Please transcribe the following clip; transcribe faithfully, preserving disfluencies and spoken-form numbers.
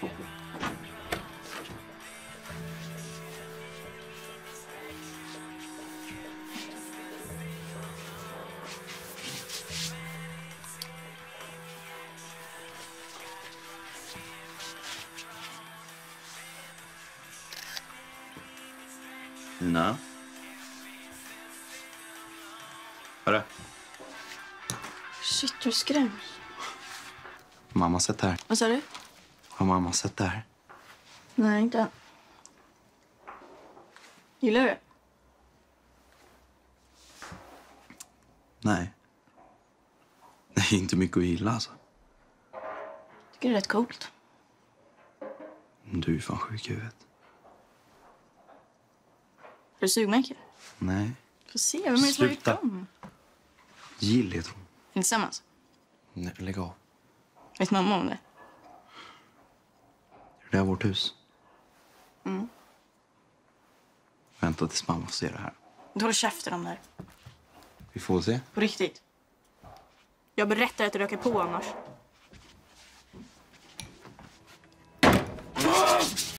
Nina? Hörru? Shit, du skräms. Mamma sett det här. Vad sa du? Har mamma sett det här? Nej, inte än. Gillar du det? Nej. Det är inte mycket att gilla, alltså. Tycker det är rätt coolt. Du är fan sjuk i huvudet. Har du sugmärke? Nej. Får se, vem är det som har gjort Sluta. dem? Gill heter hon. Är ni tillsammans? Nej, lägg av. Vet mamma om det? Det är vårt hus. Mm. Vänta tills mamma får se det här. Du håller käften om det här. Vi får se. På riktigt. Jag berättar att du röker på annars.